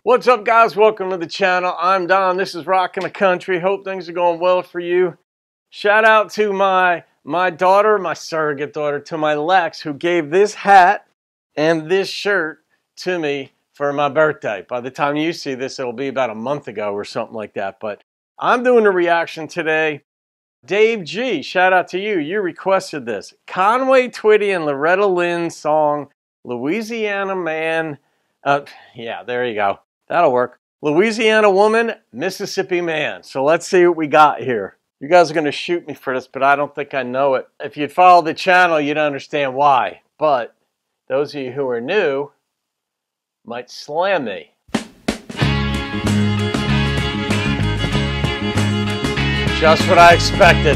What's up, guys? Welcome to the channel. I'm Don. This is Rockin' the Country. Hope things are going well for you. Shout out to my daughter, my surrogate daughter, to my Lex, who gave this hat and this shirt to me for my birthday. By the time you see this, it'll be about a month ago or something like that. But I'm doing a reaction today. Dave G, shout out to you. You requested this. Conway Twitty and Loretta Lynn song, Louisiana Man. Yeah, there you go. That'll work. Louisiana Woman, Mississippi Man. So let's see what we got here. You guys are going to shoot me for this, but I don't think I know it. If you'd follow the channel, you'd understand why. But those of you who are new might slam me. Just what I expected.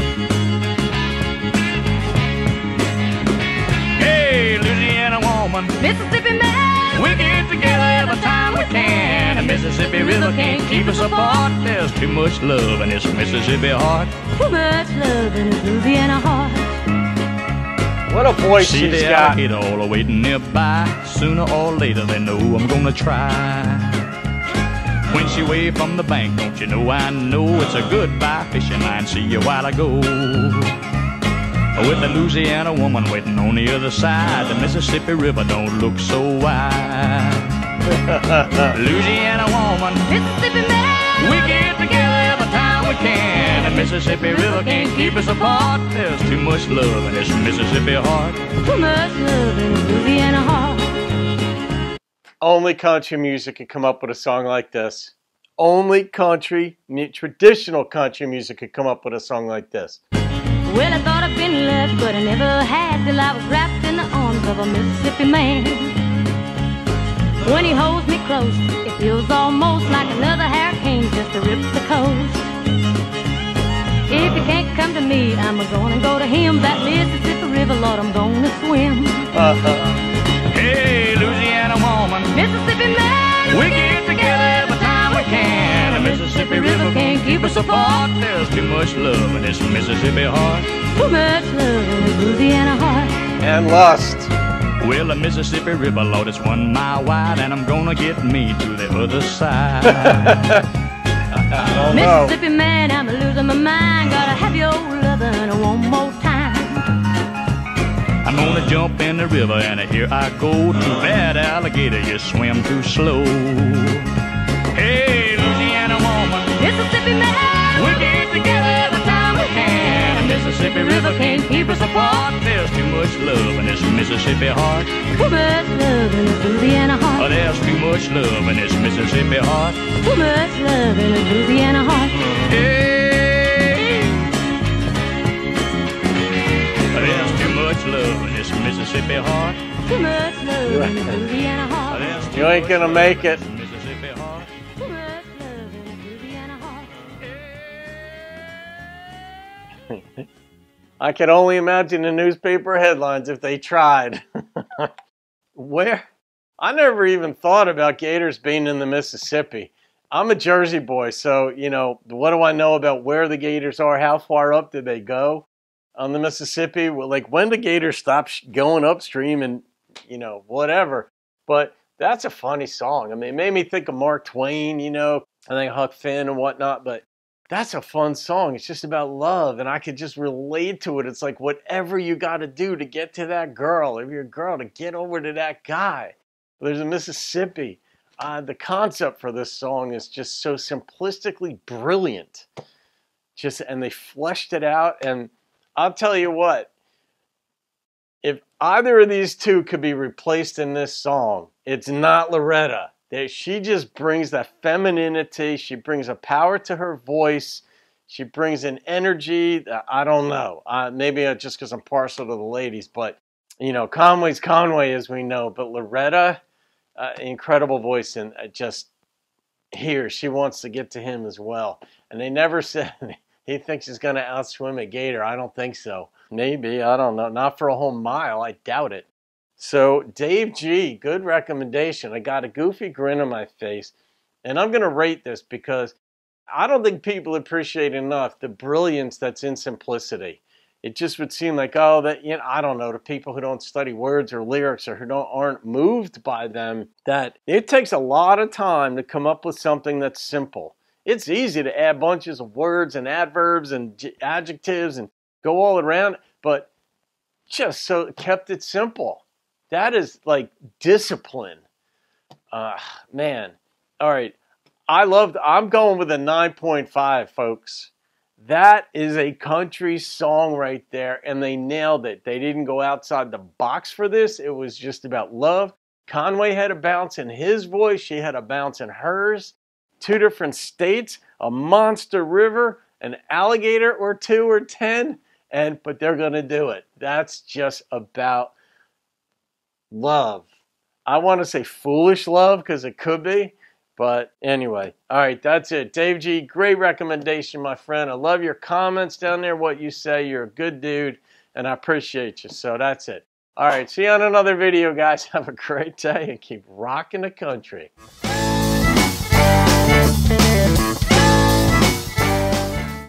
Hey, Louisiana woman, Mississippi man, we get together every time we can. The Mississippi River can't keep us apart. There's too much love in this Mississippi heart. too much love in his Louisiana heart. What a voice See she's the got. alligator all waiting nearby. Sooner or later they know I'm gonna try. When she waved from the bank, don't you know I know it's a goodbye fishing line. See you while I go. With the Louisiana woman waiting on the other side, the Mississippi River don't look so wide. Louisiana woman, Mississippi man, we get together every time we can. The Mississippi River can't keep us apart. There's too much love in this Mississippi heart. too much love in his Louisiana heart. Only country music could come up with a song like this. Only traditional country music could come up with a song like this. Well, I thought I'd been left, but I never had till I was wrapped in the arms of a Mississippi man. When he holds me close, it feels almost like another hurricane just to rip the coast. If you can't come to me, I'm gonna go to him. That Mississippi River, Lord, I'm gonna swim. Hey, Louisiana woman, Mississippi man, we get together every time we can. The Mississippi River can't keep us apart. There's too much love in this Mississippi heart. too much love in his Louisiana heart. And lust. Well, the Mississippi River, Lord, it's 1 mile wide, and I'm gonna get me to the other side. Oh, no. Mississippi man, I'm losing my mind. Gotta have your lovin' one more time. I'm gonna jump in the river, and here I go. Too bad, alligator, you swim too slow. Hey, Louisiana woman, Mississippi man, we get together every time we can. The Mississippi River can't keep us apart. There's too much love in this Mississippi heart. too much love in his Louisiana Oh, heart. there's too much love in this Mississippi heart. Too much love in his Louisiana heart. Hey, there's too much love in this Mississippi heart. Too much love in his Louisiana heart. There's too You ain't gonna much make love it. in this Mississippi heart. Too much love in his Louisiana heart. I can only imagine the newspaper headlines if they tried. Where? I never even thought about gators being in the Mississippi. I'm a Jersey boy, so, you know, what do I know about where the gators are? How far up did they go on the Mississippi? Well, like, when do gators stop going upstream and, you know, whatever? But that's a funny song. I mean, it made me think of Mark Twain, you know, I think Huck Finn and whatnot, but that's a fun song. It's just about love, and I could just relate to it. It's like whatever you got to do to get to that girl, if you're a girl, to get over to that guy. There's a Mississippi. The concept for this song is just so simplistically brilliant. And they fleshed it out, and I'll tell you what, if either of these two could be replaced in this song, it's not Loretta. She just brings that femininity. She brings a power to her voice. She brings an energy. I don't know. Maybe just because I'm partial to the ladies. But, you know, Conway's Conway, as we know. But Loretta, incredible voice. And just here, she wants to get to him as well. And they never said he thinks he's going to outswim a gator. I don't think so. Maybe. I don't know. Not for a whole mile. I doubt it. So, Dave G, good recommendation. I got a goofy grin on my face, and I'm going to rate this because I don't think people appreciate enough the brilliance that's in simplicity. it just would seem like, oh, that, you know, I don't know, to people who don't study words or lyrics or who aren't moved by them, that it takes a lot of time to come up with something that's simple. It's easy to add bunches of words and adverbs and adjectives and go all around, but just so kept it simple. That is like discipline. Man. All right. I'm going with a 9.5, folks. That is a country song right there, and they nailed it. They didn't go outside the box for this. It was just about love. Conway had a bounce in his voice. She had a bounce in hers. 2 different states, a monster river, an alligator or 2 or 10, but they're going to do it. That's just about love. I want to say foolish love because it could be. But anyway, all right, that's it. Dave G, great recommendation, my friend. I love your comments down there, what you say. You're a good dude, and I appreciate you. So that's it. All right, see you on another video, guys. Have a great day and keep rocking the country.